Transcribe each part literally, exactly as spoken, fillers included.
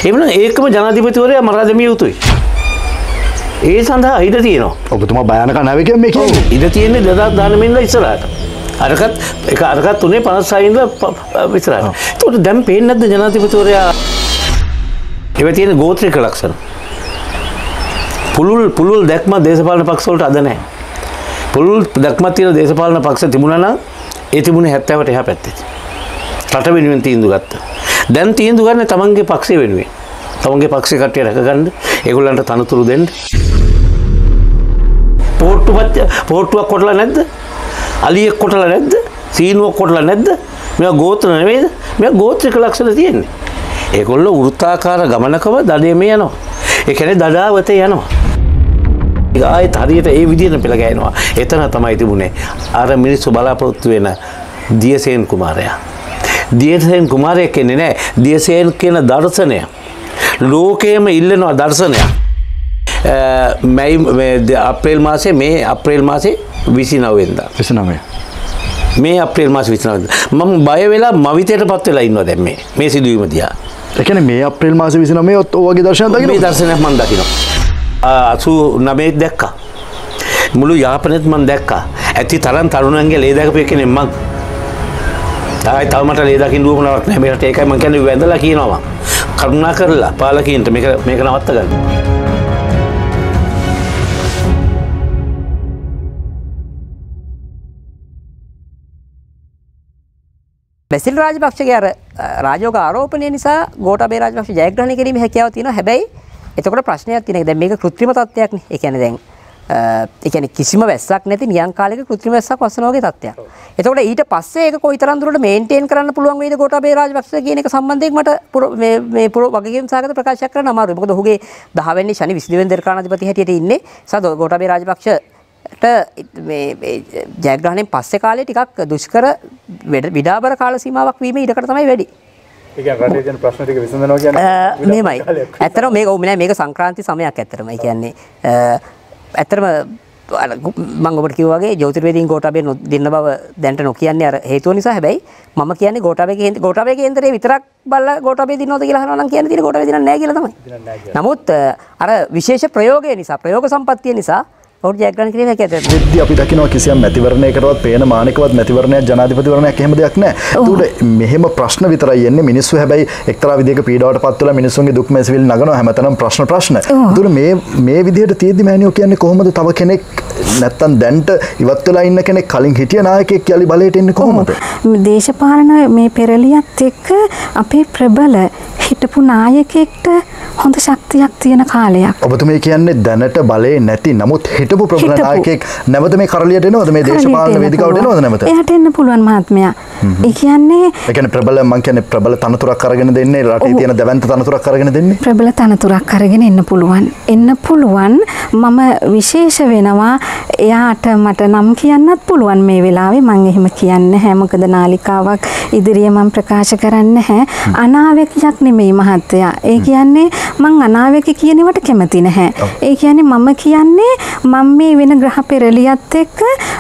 එහෙනම් ඒකම ජනාධිපතිවරයා මරා දැමිය යුතුයි. ඒ සඳහා ඉඩ තියෙනවා. ඔබතුමා භයානක නැවේ කියන්නේ මේ කියන්නේ. ඉඩ තියෙන්නේ දෙදාස් දහනවය ඉඳලා ඉස්සරහට. අරකට ඒක අරකට තුනේ පනස් හය ඉඳලා ඉස්සරහට. ඒකට දැන් පේන්නේ නැද්ද ජනාධිපතිවරයා ඒව තියෙන ගෝත්‍රික ලක්ෂණ. පුළුල් පුළුල් දැක්ම දේශපාලන පක්ෂ වලට අද නැහැ. පුළුල් දැක්මක් තියෙන දේශපාලන පක්ෂ තිබුණා නම් ඒ තිබුණේ හැත්තෑවට එහා පැත්තේ. රට වෙනුවෙන් තීන්දුව ගත්තා. දැන් තීන්දුව ගන්න තමන්ගේ පක්ෂය වෙනුවෙන්. තමන්ගේ පක්ෂේ කට්ටිය රැකගන්න, ඒගොල්ලන්ට තනතුරු දෙන්න. පොට්ටුපත් පොට්ටුවක් කොටලා නැද්ද? අලියෙක් කොටලා නැද්ද? සීනුවක් කොටලා නැද්ද? මේවා ගෝත්‍ර නෙවෙයිද? මේවා ගෝත්‍රික ලක්ෂණ තියෙන්නේ. ඒගොල්ලෝ වෘත්තාකාර ගමනකව දඩේමේ යනවා. ඒ කියන්නේ දඩාවතේ යනවා. ආයෙත් හරියට ඒ විදිහට පෙළ ගෑනවා. එතන තමයි තිබුණේ අර මිනිස්සු බලාපොරොත්තු වෙන දියසේන කුමාරයා. දියසේන කුමාරයා කියන්නේ නෑ දියසේන කියන දර්ශනය. ලෝකයේම ඉල්ලනවා දර්ශනයක්. මේ අප්‍රේල් මාසේ මේ අප්‍රේල් මාසේ විසිනව වෙනිදා. විසිනවය. මේ අප්‍රේල් මාසේ විසිනව වෙනිදා. මම බය වෙලා මවිතයටපත් වෙලා ඉන්නවා දැන් මේ මේ සිදුවීම දිහා. ඒ කියන්නේ මේ අප්‍රේල් මාසේ විසිනවය ඔය වගේ දර්ශනයක් දකින්න. මේ දර්ශනයක් මම දකිනවා. අසූ නවය දැක්කා. මුළු යාපනයේත් මම දැක්කා. ඇති තරම් තරුණයන්ගේ ලේ දැකපු එකනේ මම. ආයි තව මට ලේ දකින්න උවමනාවක් නැහැ. මේකට ඒකයි මම කියන්නේ වැඳලා කියනවා මම. කරුණා කරලා පාලකීන්ට මේක මේක නවත්ත ගන්න. බැසිල් රාජපක්ෂගේ අර රාජෝග ආරෝපණය නිසා ගෝඨාභය රාජපක්ෂ ජයග්‍රහණය කිරීමේ හැකියාව තියෙනවා. හැබැයි එතකොට ප්‍රශ්නයක් තියෙනවා. දැන් මේක કૃත්‍රිම තත්ත්වයක්නේ. ඒ කියන්නේ දැන් ඒ කියන්නේ කිසිම වැස්සක් නැති නියං කාලයක કૃත්‍රිම වැස්සක් වසන වගේ තත්ත්වයක්. එතකොට ඊට පස්සේ ඒක කොයිතරම් දුරට මේන්ටේන් කරන්න පුළුවන් වේද ගෝඨාභය රාජපක්ෂ කියන එක සම්බන්ධයෙන් මට මේ මේ පුර වගකීම් සාගත ප්‍රකාශයක් කරන්න අමාරුයි. මොකද ඔහුගේ දහ වෙනි ශනි විසිදෙනි වෙනි දරකාණාධිපති හැටියට ඉන්නේ. සද ගෝඨාභය රාජපක්ෂට මේ ජයග්‍රහණයෙන් පස්සේ කාලේ ටිකක් දුෂ්කර විඩාබර කාල සීමාවක් වීම ඉඩකට තමයි වැඩි. ඒ කියන්නේ රටේ තියෙන ප්‍රශ්න ටික විසඳනවා කියන්නේ මේමයි. ඇත්තටම මේක ඔව් නෑ මේක සංක්‍රාන්ති සමයක් ඇත්තටම. ඒ කියන්නේ ඇත්තටම මම ඔබට කිව්වා වගේ ජ්‍යොතිර්වේදීන් ගෝඨාභය දෙන්න බව දැනට නොකියන්නේ අර හේතුව නිසා. හැබැයි මම කියන්නේ ගෝඨාභයගේ ගෝඨාභය කේන්දරේ විතරක් බලලා ගෝඨාභය දිනනවද කියලා අහනවා නම් කියන්න තියෙන්නේ ගෝඨාභය දිනන්නේ නැහැ කියලා තමයි. නමුත් අර විශේෂ ප්‍රයෝගය නිසා ප්‍රයෝග සම්පත්තිය නිසා ඔවුන් ජයග්‍රහණය කිරීම හැකියාව දෙද්දී අපි දකිනවා කිසියම් මැතිවරණයකටවත් පේන මානකවත් මැතිවරණයක් ජනාධිපතිවරණයක් එහෙම දෙයක් නැහැ. ඒකට මෙහෙම ප්‍රශ්න විතරයි එන්නේ. මිනිස්සු හැබැයි එක්තරා විදිහක පීඩාවට පත් වෙලා මිනිස්සුන්ගේ දුක් මැසිවිලි නගනවා හැමතැනම ප්‍රශ්න ප්‍රශ්න. ඒකට මේ මේ විදිහට තියෙද්දි මෑනියෝ කියන්නේ කොහොමද තව කෙනෙක් නැත්තම් දැන්ට ඉවත් වෙලා ඉන්න කෙනෙක් කලින් හිටිය නායකයෙක් යලි බලයට එන්නේ කොහොමද? දේශපාලන මේ පෙරලියත් එක්ක අපේ ප්‍රබල හිටපු නායකයෙක්ට හොඳ ශක්තියක් තියෙන කාලයක්. ඔබතුමී කියන්නේ දැනට බලේ නැති නමුත් හිටපු ප්‍රබල නායකයෙක් නැවත මේ කරලියට එනවද මේ දේශපාලන වේදිකාවට එනවද නැවත? එයාට එන්න පුළුවන් මහත්මයා. ඒ කියන්නේ ඒ කියන්නේ ප්‍රබල මං කියන්නේ ප්‍රබල තනතුරක් අරගෙන දෙන්නේ රටේ තියෙන දැවැන්ත තනතුරක් අරගෙන දෙන්නේ. ප්‍රබල තනතුරක් අරගෙන එන්න පුළුවන්. එන්න පුළුවන්. මම විශේෂ වෙනවා එයාට මට නම් කියන්නත් පුළුවන් මේ වෙලාවේ මම එහෙම කියන්නේ නැහැ. මොකද නාලිකාවක් ඉදිරියේ මම ප්‍රකාශ කරන්නේ නැහැ. අනාවැකියක් නෙමෙයි මහත්තයා. ඒ කියන්නේ මං අනාවැකි කියනවට කැමති නැහැ. ඒ කියන්නේ මම කියන්නේ මම මේ වෙන ග්‍රහ පෙරලියත් එක්ක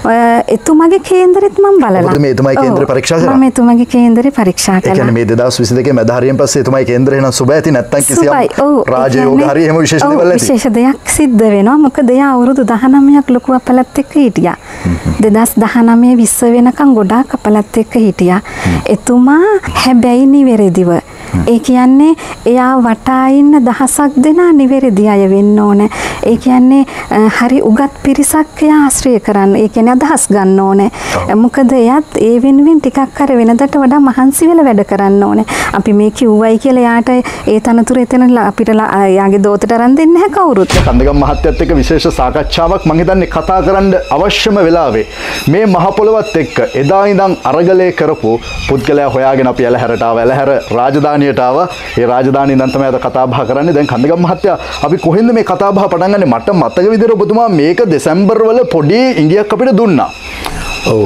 එතුමගේ කේන්දරෙත් මම බලලා. ඔබ මේ එතුමගේ කේන්දරේ පරීක්ෂා කරා? මම එතුමගේ කේන්දරේ පරීක්ෂා කළා. ඒ කියන්නේ මේ දෙදාස් විසි දෙකේ මැද හරියෙන් පස්සේ එතුමගේ කේන්දරේ නම් සුබ ඇති නැත්තම් කිසියම් රාජයෝග හරි එහෙම විශේෂ දේවල් ඇති. විශේෂ දෙයක් සිද්ධ වෙනවා. මොකද එයා අවුරුදු දහනවයක් ලොකු අපලත් එක්ක හිටියා. දෙදාස් දහනවය විස්ස වෙනකන් ගොඩාක් අපලත් එක්ක හිටියා. එතුමා හැබැයි නිවැරදිව ඒ කියන්නේ එයා වටා ඉන්න දහසක් දෙනා නිවැරදි අය වෙන්න ඕනේ. ඒ කියන්නේ හරි උගත් පිරිසක් එයා ආශ්‍රය කරන්න. ඒ කියන්නේ අදහස් ගන්න ඕනේ. මොකද එයාත් ඒ වෙනුවෙන් ටිකක් අර වෙනදට වඩා මහන්සි වෙලා වැඩ කරන්න ඕනේ. අපි මේ කිව්වයි කියලා එයාට ඒ තනතුර එතන අපිට එයාගේ දෝතට අරන් දෙන්නේ නැහැ කවුරුත්. කන්දගම් මහත්තයත් එක්ක විශේෂ සාකච්ඡාවක් මම හිතන්නේ කතා කරන්න අවශ්‍යම වෙලාවේ මේ මහ පොළවත් එක්ක එදා ඉඳන් අරගලය කරපු පුද්ගලයා හොයාගෙන අපි ඇලහැරට ආව. ඇලහැර රාජධානියට ආවා. ඒ රාජධානිය ඉඳන් තමයි අද කතා බහ කරන්නේ. දැන් කන්දගම් මහත්තයා අපි කොහෙන්ද මේ කතා බහ පටන් ගන්නේ? මට මතක විදිහට ඔබතුමා මේක දෙසැම්බර් වල පොඩි ඉඟියක් අපිට දුන්නා. ඔව්.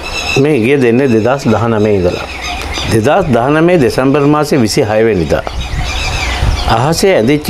මේ ඉඟිය දෙන්නේ දෙදාස් දහනවය ඉඳලා. දෙදාස් දහනවය දෙසැම්බර් මාසේ විසිහය වෙනිදා. අහසේ ඇදිච්ච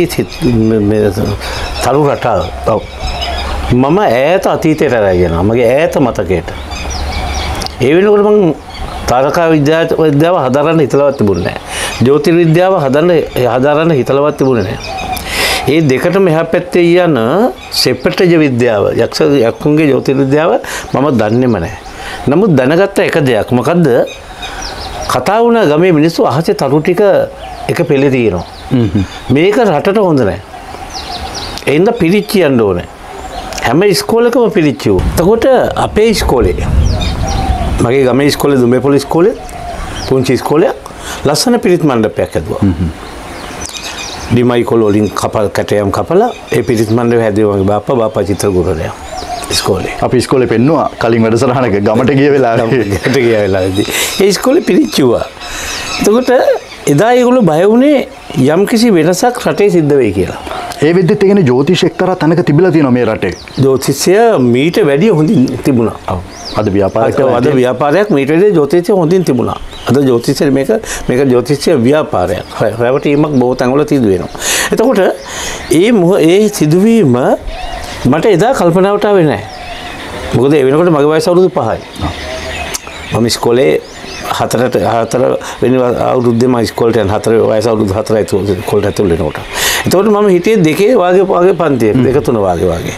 තරු රටාව. ඔව්. මම ඈත අතීතයට රැගෙන මගේ ඈත මතකයට. ඒ වෙනකොට මම තාරකා විද්‍යාව විද්‍යාව හදාරන්න හිතලවත් තිබුණේ නැහැ. ජ්‍යොතිර්විද්‍යාව හදන්න හදාරන්න හිතලවත් තිබුණේ නැහැ. ඒ දෙකටම එහා පැත්තේ යන සෙපටජ විද්‍යාව යක්ෂ යක්කුන්ගේ ජ්‍යොතිර්විද්‍යාව මම දන්නේම නැහැ. නමුත් දැනගත්ත එක දෙයක් මොකද්ද? කතා වුණ ගමේ මිනිස්සු අහසේ තරු ටික එක පෙළේ තියෙනවා. මේක රටට හොඳ නැහැ. ඒ හින්දා පිරිච්ච යන්න ඕනේ. හැම ඉස්කෝලේකම පිරිච්ච වුණා. එතකොට අපේ ඉස්කෝලේ මගේ ගමේ ඉස්කෝලේ දුම්බේපොළ ඉස්කෝලේ පුංචි ඉස්කෝලයක් ලස්සන පිරිත් මණ්ඩපයක් හැදුවා. ඩිමයි කොළ වලින් කපල් කැටයම් කපලා ඒ පිරිත් මණ්ඩපය හැදුවා මගේ බාප්පා බාප්පා චිත්‍රගුරුවරයා ඉස්කෝලේ. අපි ඉස්කෝලේ පෙන්නුවා කලින් වැඩසටහනක ගමට ගිය වෙලාවේ. ගමට ගිය වෙලාවේදී ඒ ඉස්කෝලේ පිරිච්චුවා. එතකොට එදා ඒගොල්ලෝ බය වුණේ යම්කිසි වෙනසක් රටේ සිද්ධ වෙයි කියලා. ඒ විදිහට කියන්නේ ජ්‍යොතිෂ එක්තරා තැනක තිබිලා තියෙනවා මේ රටේ. ජ්‍යොතිෂය මීට වැඩිය හොඳින් තිබුණා. ඔව්. අද ව්‍යාපාරයක් අද ව්‍යාපාරයක් මීට වැඩිය ජ්‍යොතිෂය හොඳින් තිබුණා. අද ජ්‍යොතිෂය මේක මේක ජ්‍යොතිෂය ව්‍යාපාරයක්. රැවටීමක් බොහෝ තැන්වල සිදු වෙනවා. එතකොට ඒ ඒ සිදුවීම මට එදා කල්පනාවට ආවේ නැහැ. මොකද ඒ වෙනකොට මගේ වයස අවුරුදු පහයි. මම ඉස්කෝලේ හතරට හතර වෙනි අවුරුද්දේ මම ඉස්කෝලේට යන හතර වයස අවුරුදු හතරයි ඉස්කෝලේට ඇතුල් වෙනකොට. එතකොට මම හිටියේ දෙකේ වාගේ වාගේ පන්තියක දෙක තුන වාගේ වාගේ.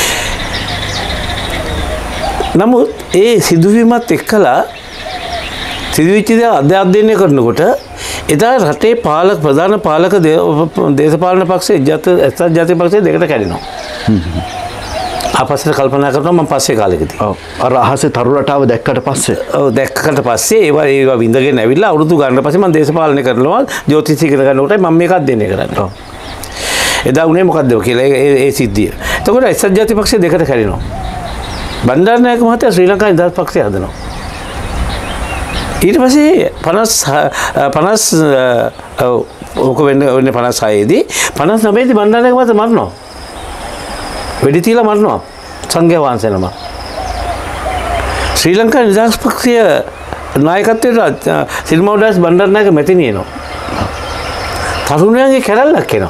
නමුත් ඒ සිදුවීමත් එක්කලා සිදුවිච්ච දේ අධ්‍යයනය කරනකොට එදා රටේ පාලක ප්‍රධාන පාලක දේශපාලන පක්ෂයේ එක්සත් ජාතික පක්ෂයේ දෙකට කැඩෙනවා. ආපස්සට කල්පනා කරනවා මම පස්සේ කාලෙකදී. ඔව්. අර අහසේ තරු රටාව දැක්කට පස්සේ. ඔව් දැක්කට පස්සේ ඒවා ඒවා විඳගෙන ඇවිල්ලා අවුරුදු ගන්න පස්සේ මම දේශපාලනය කරනවා ජ්‍යොතිෂය ඉගෙන ගන්නකොටයි මම මේක අධ්‍යයනය කරන්නේ. ඔව්. එදා උනේ මොකද්ද කියලා ඒ ඒ සිද්ධිය. එතකොට එක්සත් ජාතික පක්ෂය දෙකට කැඩෙනවා. බණ්ඩාරනායක මහත්තයා ශ්‍රී ලංකා නිදහස් පක්ෂය හදනවා. ඊට පස්සේ පනස් පනස් ඕක වෙන්නේ වෙන්නේ පනස් හය දී පනස් නවය දී බණ්ඩාරනායක මහත්තයා මරනවා. වෙඩි තියලා මරනවා සංඝයා වහන්සේ නම. ශ්‍රී ලංකා නිදහස් පක්ෂය නායකත්වයට සිරිමෞදාස් බණ්ඩාරනායක මැතිණිය එනවා. තරුණයන්ගේ කැරැල්ලක් එනවා.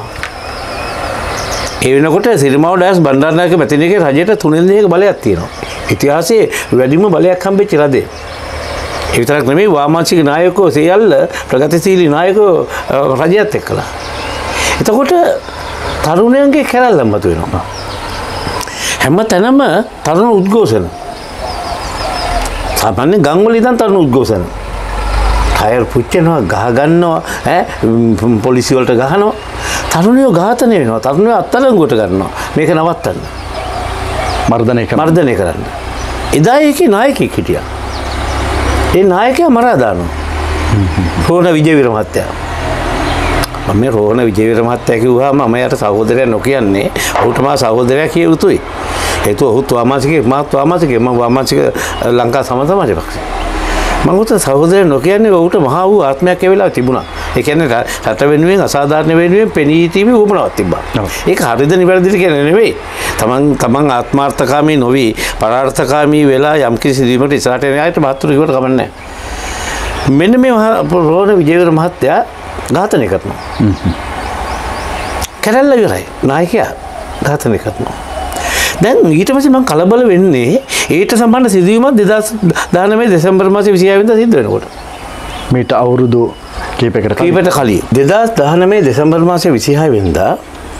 ඒ වෙනකොට සිරිමෞදාස් බණ්ඩාරනායක මැතිණියගේ රජයට තුනෙන් දෙකක බලයක් තියෙනවා. ඉතිහාසයේ වැඩිම බලයක් හම්බෙච්ච රජය. ඒ විතරක් නෙමෙයි වාමාංශික නායකයෝ සියල්ල ප්‍රගතිශීලී නායකයෝ රජයත් එක්කලා. එතකොට තරුණයන්ගේ කැරැල්ල මත වෙනවා. හැම තැනම තරුණ උද්ඝෝෂණ. සාමාන්‍ය ගම්වල ඉඳන් තරුණ උද්ඝෝෂණ. ටයර් පුච්චනවා, ගහ ගන්නවා, ඈ පොලිසිය වලට ගහනවා. තරුණයෝ ඝාතනය වෙනවා. තරුණයෝ අත්අඩංගුවට ගන්නවා. මේක නවත්තන්න. මර්ධනය කරන්න. මර්ධනය කරන්න. එදා ඒකේ නායකයෙක් හිටියා. ඒ නායකයා මරා දානවා. රෝහණ විජේවීර මහත්තයා. මම මේ රෝහණ විජේවීර මහත්තයා කිව්වහම මම යට සහෝදරයා නොකියන්නේ. ඔහුට මා සහෝදරයා කිය යුතුයි. හේතුව ඔහු වාමාංශිකයෙක් මාත් වාමාංශිකයෙක්. මම වාමාංශික ලංකා සම සමාජ පක්ෂය. මම උත සහෝදරයා නොකියන්නේ ඔහුට මහා වූ ආත්මයක් ඒ වෙලාවේ තිබුණා. ඒ කියන්නේ රට වෙනුවෙන් අසාධාරණ වෙනුවෙන් පෙනී සිටීමේ උවමනාවක් තිබ්බා. ඒක හරිද නිවැරදිද කියන්නේ නෙවෙයි. තමන් තමන් ආත්මාර්ථකාමී නොවි පරාර්ථකාමී වෙලා යම් කිසි දීමකට ඉස්සරහට යන අයට මහත්තුරු කිව්වට කමක් නැහැ. මෙන්න මේ රෝහණ විජේවීර මහත්තයා ඝාතනය කරනවා. කැරැල්ල ඉවරයි. නායකයා ඝාතනය කරනවා. දැන් ඊට පස්සේ මම කලබල වෙන්නේ ඊට සම්බන්ධ සිදුවීමක් දෙදහස් දහනවය දෙසැම්බර් මාසේ විසිහය වෙනිදා සිද්ධ වෙනකොට. මීට අවුරුදු කීපයකට කලින්. කීපයකට කලින්. දෙදහස් දහනවය දෙසැම්බර් මාසේ විසිහය වෙනිදා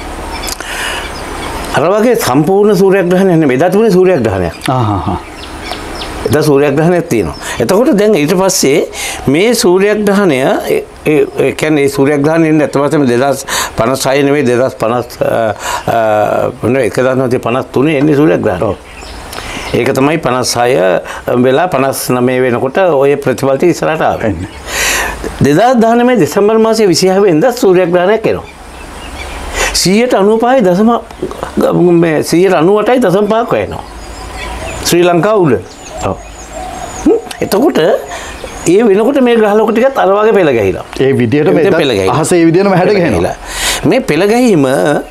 අර වගේ සම්පූර්ණ සූර්යග්‍රහණයක් නෙමෙයි. එදා තිබුණේ සූර්යග්‍රහණයක්. ආ හා හා. එදා සූර්යග්‍රහණයක් තියෙනවා. එතකොට දැන් ඊට පස්සේ මේ සූර්යග්‍රහණය ඒ කියන්නේ ඒ සූර්යග්‍රහණය ඉන්නේ අතවසම දෙදහස් පනස් හය නෙමෙයි දෙදහස් පනස් නෙවෙයි එක හදාස් නවසිය පනස් තුනේ එන්නේ සූර්යග්‍රහණය. ඒක තමයි පනස් හය වෙලා පනස් නවය වෙනකොට ඔය ප්‍රතිඵල ටික ඉස්සරහට ආවේ. දෙදහස් දහනවය දෙසැම්බර් මාසේ විසිහය වෙනිදා සූර්යග්‍රහණයක් එනවා. සියයට අනූපහයි දශම මේ සියයට අනූඅටයි දශම පහක් වෙනවා. ශ්‍රී ලංකාව උඩ. ඔව්. එතකොට ඒ වෙනකොට මේ ග්‍රහලෝක ටිකත් අර වගේ පෙළ ගැහිලා. ඒ විදියට මේ පෙළ ගැහිලා. අහස ඒ විදියටම හැඩ ගැහිලා. මේ පෙළ ගැහිම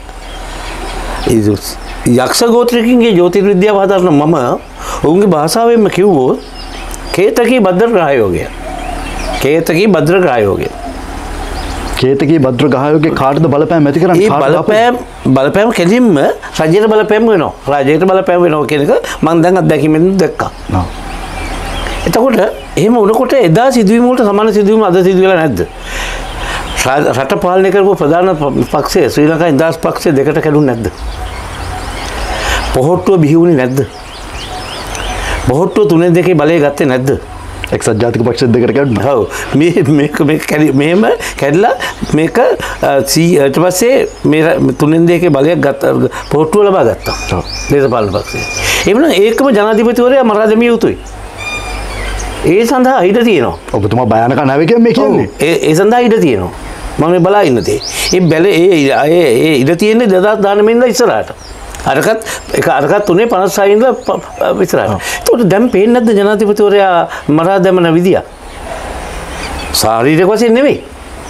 යක්ෂ ගෝත්‍රිකයන්ගේ ජ්‍යොතිර්විද්‍යාව හදාරන මම ඔවුන්ගේ භාෂාවෙන්ම කිව්වොත් කේතකී භද්‍ර ග්‍රහයෝගය. කේතකී භද්‍ර ග්‍රහයෝගය. කේතකී භද්‍ර ග්‍රහයෝගයේ කාටද බලපෑම් ඇති කරන්නේ? ඒ බලපෑම් බලපෑම් කෙලින්ම රජයට බලපෑම් වෙනවා. රජයට බලපෑම් වෙනවා කියන එක මම දැන් අත්දැකීමෙන් දැක්කා. ඔව්. එතකොට එහෙම වුණකොට එදා සිදුවීම් වලට සමාන සිදුවීම් අද සිදු වෙලා නැද්ද? රට පාලනය කරපු ප්‍රධාන පක්ෂය ශ්‍රී ලංකා නිදහස් පක්ෂය දෙකට කැඩුනේ නැද්ද? පොහොට්ටුව බිහි වුණේ නැද්ද? පොහොට්ටුව තුනෙන් දෙකේ බලය ගත්තේ නැද්ද? එක්සත් ජාතික පක්ෂ දෙකට කැඩුණා. ඔව්. මේ මේක මේක මෙහෙම කැඩලා මේක ඊට පස්සේ මේ තුනෙන් දෙකේ බලයක් ගත්ත පොහොට්ටුව ලබා ගත්තා. ඔව්. දේශපාලන පක්ෂය. එමුනම් ඒකම ජනාධිපතිවරයා මරා දැමිය යුතුයි. ඒ සඳහා ඉඩ තියෙනවා. ඔබතුමා භයානක නැවේ කියන්නේ මේ කියන්නේ. ඒ ඒ සඳහා ඉඩ තියෙනවා. මම මේ බලා ඉන්න තේ. ඒ බැල ඒ ඒ ඉඩ තියෙන්නේ දෙදාස් දානමෙ ඉඳලා ඉස්සරහට. අරකට ඒක අරකට තුනේ පනස් හය ඉඳලා ඉස්සරහට. ඒකට දැන් පේන්නේ නැද්ද ජනාධිපතිවරයා මරා දැමන විදිය? ශාරීරික වශයෙන් නෙවෙයි.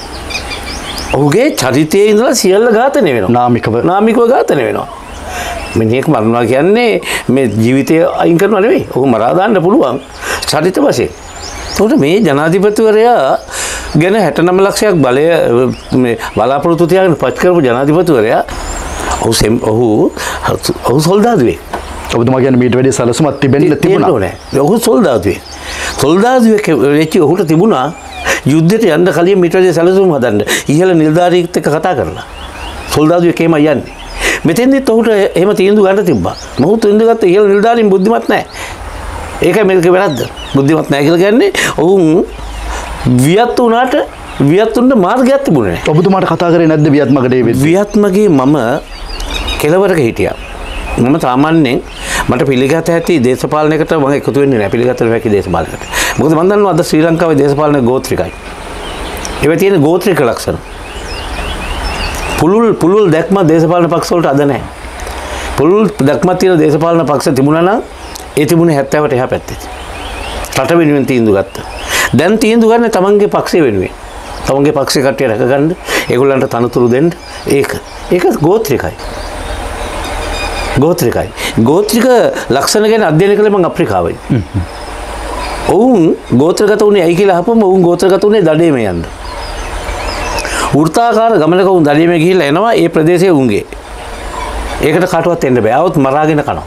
ඔහුගේ චරිතයේ ඉඳලා සියල්ල ඝාතනය වෙනවා. නාමිකව නාමිකව ඝාතනය වෙනවා. මිනිහෙක් මරනවා කියන්නේ මේ ජීවිතය අයින් කරනවා නෙවෙයි. ඔහු මරා දාන්න පුළුවන් චරිත වශයෙන්. ඒකට මේ ජනාධිපතිවරයා ගැන හැටනම ලක්ෂයක් බලය මේ බලාපොරොත්තු තියාගෙන පත් කරපු ජනාධිපතිවරයා ඔහු ඔහු ඔහු සොල්දාදුවෙක්. ඔබතුමා කියන්නේ මීට වැඩි සැලසුමක් තිබෙන්න තිබුණා. නෑ. ඔහු සොල්දාදුවෙක්. සොල්දාදුවෙක් වෙච්ච ඔහුට තිබුණා යුද්ධයට යන්න කලින් මීට වැඩි සැලසුම් හදන්න. ඉහළ නිලධාරියෙක් එක්ක කතා කරලා. සොල්දාදුවෙක් එහෙම යන්නේ. මෙතෙන්දිත් ඔහුට එහෙම තීන්දුව ගන්න තිබ්බා. මොහු තීන්දුව ගත්ත ඉහළ නිලධාරීන් බුද්ධිමත් නැහැ. ඒකයි මේක වැරද්ද. බුද්ධිමත් නැහැ කියලා කියන්නේ ඔවුන් වියත් වුණාට වියත්තුන්ට මාර්ගයක් තිබුණේ නැහැ. ඔබතුමාට කතා කරේ නැද්ද වියත්මකට ඒ වෙද්දී? වියත්මගේ මම කෙලවරක හිටියා. මම සාමාන්‍යයෙන් මට පිළිගත හැකි දේශපාලනයකට මම එකතු වෙන්නේ නැහැ. පිළිගත හැකි දේශපාලනයකට. මොකද මම දන්නවා අද ශ්‍රී ලංකාවේ දේශපාලන ගෝත්‍රිකයි. ඒවා තියෙන ගෝත්‍රික ලක්ෂණ. පුළුල් පුළුල් දැක්ම දේශපාලන පක්ෂ වලට අද නැහැ. පුළුල් දැක්මක් තියෙන දේශපාලන පක්ෂ තිබුණා නම් ඒ තිබුණේ හැත්තෑවට එහා පැත්තේ. රට වෙනුවෙන් තීන්දුව ගත්තා. දැන් තීන්දුව ගන්න තමන්ගේ පක්ෂය වෙනුවෙන්. තමන්ගේ පක්ෂේ කට්ටිය රැකගන්න, ඒගොල්ලන්ට තනතුරු දෙන්න. ඒක ඒක ගෝත්‍රිකයි. ගෝත්‍රිකයි. ගෝත්‍රික ලක්ෂණ ගැන අධ්‍යයනය කළේ මම අප්‍රිකාවේ. ඔවුන් ගෝත්‍රගත වුණේ ඇයි කියලා අහපුවම ඔවුන් ගෝත්‍රගත වුණේ දඩේම යන්න. වෘත්තාකාර ගමනක උන් දඩේම ගිහිල්ලා එනවා ඒ ප්‍රදේශයේ උන්ගේ. ඒකට කාටවත් එන්න බෑ. આવොත් මරාගෙන කනවා.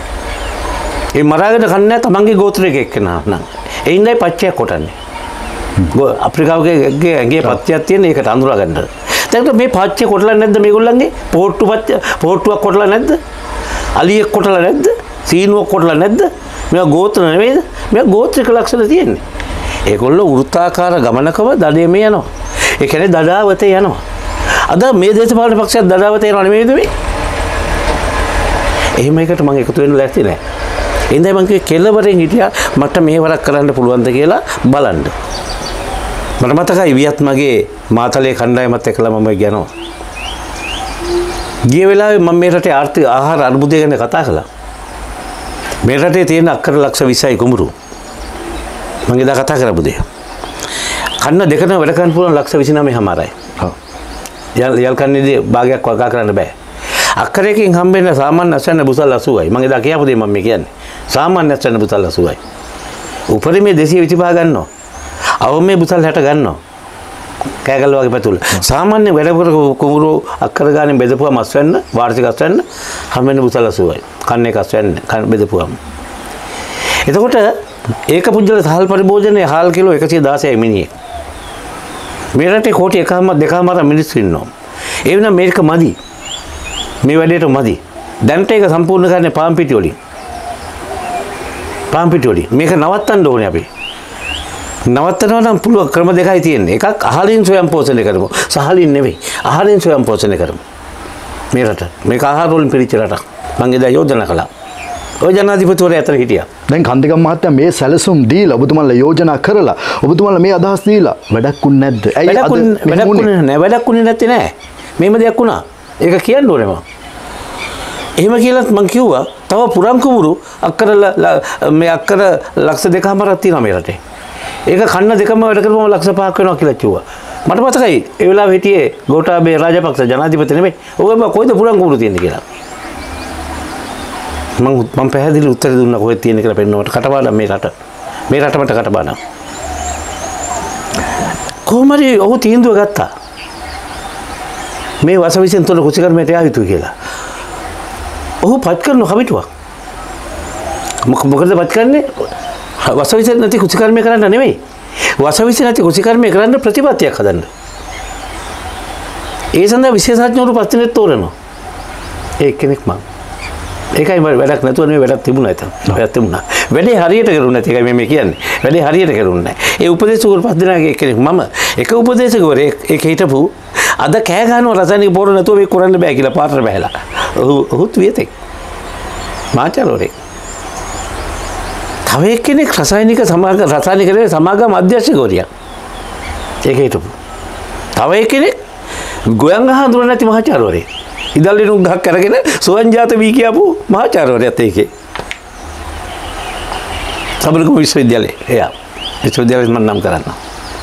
ඒ මරාගෙන කන්නේ තමන්ගේ ගෝත්‍රයක එක්කෙනා නම්. ඒ ඉඳයි පච්චයක් කොටන්නේ. අප්‍රිකාවේ ඇගේ පත්‍යක් තියෙන ඒකට අඳුරා ගන්න. දැන් මේ පච්චය කොටලා නැද්ද මේගොල්ලන්ගේ? පොට්ටු පච්ච පොට්ටුවක් කොටලා නැද්ද? අලියෙක් කොටලා නැද්ද? සීනුවක් කොටලා නැද්ද? මේවා ගෝත්‍ර නෙවෙයිද? මේවා ගෝත්‍රික ලක්ෂණ තියෙන්නේ. ඒගොල්ලෝ වෘත්තාකාර ගමනකම දඩේම යනවා. ඒ කියන්නේ දඩාවතේ යනවා. අද මේ දේශපාලන පක්ෂයක් දඩාවතේ යනවා නෙමෙයිද මේ? එහෙම එකට මම එකතු වෙන්න ලෑස්ති නෑ. ඉතින් මම කිව්වේ කෙලවරෙන් හිටියා මට මේ වරක් කරන්න පුළුවන්ද කියලා බලන්න. මට මතකයි වියත්මගේ මාතලේ කණ්ඩායමත් එක්කලා මම ගියනවා. ගිය වෙලාවේ මම මේ රටේ ආර්ථික ආහාර අර්බුදය ගැන කතා කළා. මේ රටේ තියෙන අක්කර ලක්ෂ විස්සයි කුඹුරු. මම එදා කතා කරපු දේ. කන්න දෙකම වැඩ කරන්න පුළුවන් ලක්ෂ විසිනමයමාරයි. ඔව්. යල් යල් කන්නේදී භාගයක් වගා කරන්න බෑ. අක්කරයකින් හම්බෙන්න සාමාන්‍ය අස්වැන්න බුසල් අසූවයි. මම එදා කියපු දේ මම මේ කියන්නේ. සාමාන්‍ය අස්වැන්න බුසල් අසූවයි. උපරිමේ දෙසිය විසිපහ ගන්නවා. අවමේ බුසල් හැට ගන්නවා. කෑගල්ල වගේ පැතුල. සාමාන්‍ය වැඩ කර කුඹුරු අක්කර ගානේ බෙදපුවම අස්වැන්න වාර්ෂික අස්වැන්න හම්බෙන්න බුසල් අසූවයි. කන්නේ අස්වැන්න කන් බෙදපුවම. එතකොට ඒක පුජ්‍යල සහල් පරිභෝජනයේ හාල් කිලෝ එකසිය දාසයයි මිනිහෙක්. මේ රටේ කෝටි එකම දෙකමාර මිනිස්සු ඉන්නවා. ඒ වෙන මේක මදි. මේ වැඩේට මදි. දැන්ට ඒක සම්පූර්ණ කරන්නේ පාම් පිටි වලින්. පාම් පිටි වලින්. මේක නවත්තන්න ඕනේ අපි. නවත්තනවා නම් පුළුවන් ක්‍රම දෙකයි තියෙන්නේ. එකක් අහලින් සොයම් පෝෂණය කරමු. සහලින් නෙවෙයි. අහලින් සොයම් පෝෂණය කරමු. මේ රට. මේක ආහාර වලින් පිරිච්ච රටක්. මම එදා යෝජනා කළා. ඔය ජනාධිපතිවරයා අතර හිටියා. දැන් කන්දිකම් මහත්තයා මේ සැලසුම් දීලා ඔබතුමාලා යෝජනා කරලා ඔබතුමාලා මේ අදහස් දීලා වැඩක් උන්නේ නැද්ද? ඇයි අද වැඩක් උන්නේ නැහැ. වැඩක් උන්නේ නැත්තේ නෑ. මේම දෙයක් වුණා. ඒක කියන්න ඕනේ මම. එහෙම කියලාත් මම කිව්වා තව පුරම් කුඹුරු අක්කර මේ අක්කර ලක්ෂ දෙකමාරක් තියෙනවා මේ රටේ. ඒක කන්න දෙකම වැඩ කරපුවම ලක්ෂ පහක් වෙනවා කියලා කිව්වා. මට මතකයි ඒ වෙලාවේ හිටියේ ගෝඨාභය රාජපක්ෂ ජනාධිපති නෙමෙයි. ඔබ කොයිද පුරම් කුඹුරු තියෙන්නේ කියලා. මම මම පැහැදිලි උත්තර දුන්නා කොහෙද තියෙන්නේ කියලා පෙන්නවට කටපාඩම් මේ රට. මේ රටමට කටපාඩම්. කොහොමද ඔහු තීන්දුව ගත්තා? මේ වසවිසෙන් තොර කුසිකර්මයට යා යුතුයි කියලා. ඔහු පත් කරන කමිටුවක්. මොකද පත් කරන්නේ? වසවිසෙන් නැති කුසිකර්මය කරන්න නෙමෙයි. වසවිසෙන් නැති කුසිකර්මය කරන්න ප්‍රතිපත්තියක් හදන්න. ඒ සඳහා විශේෂඥවරු පස් දෙනෙක් තෝරනවා. ඒ කෙනෙක් මම. ඒකයි මම වැඩක් නැතුව නෙවෙයි වැඩක් තිබුණා එතන. වැඩක් තිබුණා. වැඩේ හරියට කරුන්නේ නැති එකයි මම කියන්නේ. වැඩේ හරියට කරුන්නේ නැහැ. ඒ උපදේශකවරු පස් දෙනාගේ කෙනෙක් මම. එක උපදේශකවරයෙක් ඒක හිටපු අද කෑ ගහනවා රසායනික පොර නැතුව මේක කරන්න බෑ කියලා පාටට බහැලා. ඔහු ඔහුත් වියතෙක්. මාචාරෝරේ. තව එක්කෙනෙක් රසායනික සමාගම රසායනිකයේ සමාගම අධ්‍යක්ෂකවරියක්. ඒක හිටපු. තව එක්කෙනෙක් ගෝයන් ගහඳුන නැති මහාචාර්යවරයෙක්. ඉදල්ලේ නුක් ගහක් අරගෙන සෝන්ජාත වී කියපු මහාචාර්යවරයාත් ඒකේ. සබරගම විශ්වවිද්‍යාලේ. එයා විශ්වවිද්‍යාලෙත් මම නම් කරනවා.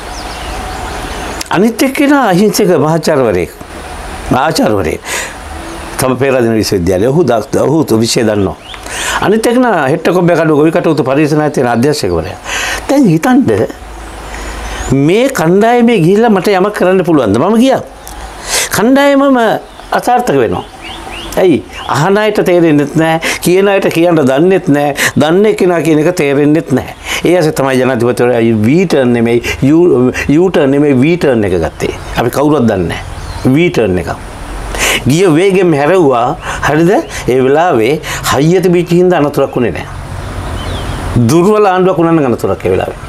අනිත් එක්කෙනා අහිංසක මහාචාර්යවරයෙක්. මහාචාර්යවරයෙක්. තම පෙරදින විශ්වවිද්‍යාලයේ ඔහු දාක් ඔහු විෂය දන්නවා. අනිත් එක්කෙනා හෙට්ට කොබ්බේ කඩුව ගොවි කටයුතු පරිශනායතන අධ්‍යක්ෂකවරයා. දැන් හිතන්න මේ කණ්ඩායමේ ගිහිල්ලා මට යමක් කරන්න පුළුවන්ද? මම ගියා. කණ්ඩායමම අසාර්ථක වෙනවා. ඇයි? අහන අයට තේරෙන්නෙත් නැහැ, කියන අයට කියන්න දන්නෙත් නැහැ, දන්නේ කෙනා කියන එක තේරෙන්නෙත් නැහැ. ඒ ඇස තමයි ජනාධිපතිවරයා වී ටර්න් නෙමෙයි යූ ටර්න් නෙමෙයි වී ටර්න් එක ගත්තේ. අපි කවුරුත් දන්නේ නැහැ. වී ටර්න් එක. ගිය වේගෙම හැරෙව්වා. හරිද? ඒ වෙලාවේ හයියට බීච් හින්දා අනතුරක් වුණේ නැහැ. දුර්වල ආණ්ඩුවක් වුණා නම් අනතුරක් ඒ වෙලාවේ.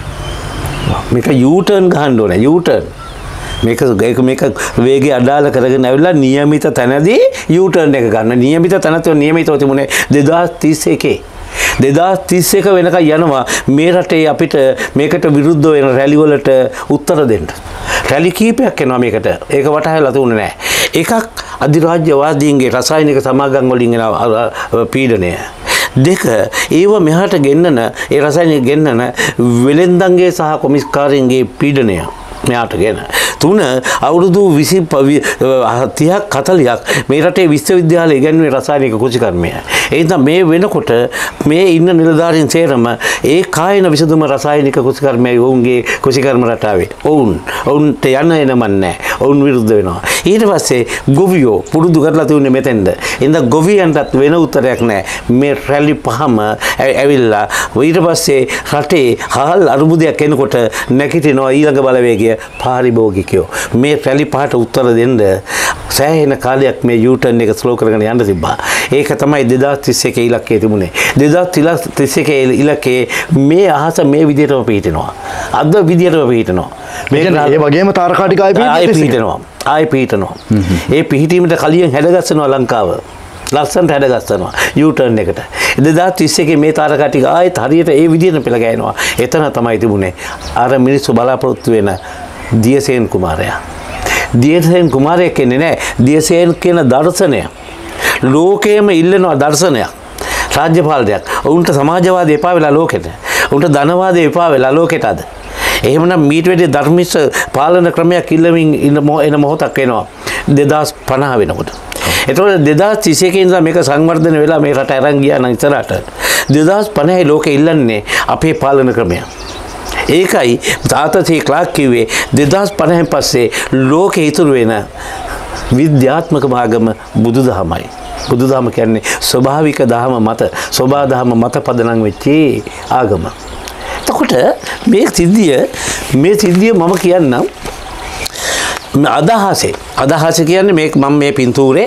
මේක යූ ටර්න් ගහන්න ඕනේ. යූ ටර්න් මේක ඒක මේක වේගය අඩාල කරගෙන ඇවිල්ලා નિયમિત තැනදී යූ ටර්න් එක ගන්න. નિયમિત තැනතෝ નિયમિતව තිබුණේ දෙදාස් තිස් එකේ. දෙදාස් තිස් එක වෙනකන් යනවා මේ රටේ අපිට මේකට විරුද්ධ වෙන රැලි වලට උත්තර දෙන්න. රැලි කීපයක් එනවා මේකට. ඒක වටහාලා තුන්නේ නැහැ. එකක් අධිරාජ්‍යවාදීන්ගේ රසායනික සමාගම් වලින් එන පීඩනය. දෙක ඒව මෙහාට ගෙන්නන ඒ රසායනික ගෙන්නන වෙලෙන්දන්ගේ සහ කොමිස්කාරයන්ගේ පීඩනය මෙහාට ගෙන. තුන අවුරුදු විසි තිහක් හතලිහක් මේ රටේ විශ්වවිද්‍යාලය ඉගෙනුවේ රසායනික කෘෂිකර්මය. ඒ නිසා මේ වෙනකොට මේ ඉන්න නිලධාරීන් සේරම ඒ කායන විසඳුම රසායනික කෘෂිකර්මයයි ඔවුන්ගේ කෘෂිකර්ම රටාවේ. ඔවුන් ඔවුන්ට යන්න එනම නැහැ. ඔවුන් විරුද්ධ වෙනවා. ඊට පස්සේ ගොවියෝ පුරුදු කරලා තියුනේ මෙතෙන්ද. ඉතින් ගොවියන්ටත් වෙන උත්තරයක් නැහැ. මේ රැලි පහම ඇවිල්ලා ඊට පස්සේ රටේ හාල් අරුබුදයක් එනකොට නැගිටිනවා ඊළඟ බලවේගය පාරිභෝගිකයෝ. මේ රැලි පහට උත්තර දෙන්න සෑහෙන කාලයක් මේ යූ ටර්න් එක ස්ලෝ කරගෙන යන්න තිබ්බා. ඒක තමයි දෙදාස් තිස් එකේ ඉලක්කය තිබුණේ. දෙදාස් තිස් එකේ ඉලක්කයේ මේ අහස මේ විදිහටම පිහිටනවා. අද විදිහටම පිහිටනවා. මේක ඒ වගේම තාරකා ටික ආයෙ පිහිටනවා. ආයෙ පිහිටනවා. ඒ පිහිටීමට කලින් හැඩගස්සනවා ලංකාව. ලස්සනට හැඩගස්සනවා යූ ටර්න් එකට. දෙදාස් තිස් එකේ මේ තාරකා ටික ආයෙත් හරියට ඒ විදිහට පෙළ ගෑනවා. එතන තමයි තිබුණේ අර මිනිස්සු බලාපොරොත්තු වෙන දියසේන කුමාරයා. දියසේන කුමාරයෙක් කියන්නේ නැහැ. දියසේන කියන දර්ශනය ලෝකයේම ඉල්ලනවා දර්ශනයක්. රාජ්‍යපාලනයක්. උන්ට සමාජවාදය එපා වෙලා ලෝකෙට. උන්ට ධනවාදය එපා වෙලා ලෝකෙට අද. එහෙමනම් මීට වැඩි ධර්මිෂ්ඨ පාලන ක්‍රමයක් ඉල්ලමින් එන මොහොතක් එනවා දෙදාස් පනහ වෙනකොට. එතකොට දෙදාස් තිස් එකේ ඉඳලා මේක සංවර්ධනය වෙලා මේ රට අරන් ගියා නම් ඉස්සරහට දෙදාස් පනහේ ලෝකෙ ඉල්ලන්නේ අපේ පාලන ක්‍රමය. ඒකයි ආතර් සී ක්ලාක් කිව්වේ දෙදාස් පනහෙන් පස්සේ ලෝකෙ ඉතුරු වෙන විද්‍යාත්මක මාර්ගම බුදුදහමයි. බුදුදහම කියන්නේ ස්වභාවික දහම මත සෝබා දහම මත පදනම් වෙච්ච ආගම. එතකොට මේ සිද්ධිය මේ සිද්ධිය මම කියන්නම් අදහසේ අදහස කියන්නේ මේ මම මේ පින්තූරේ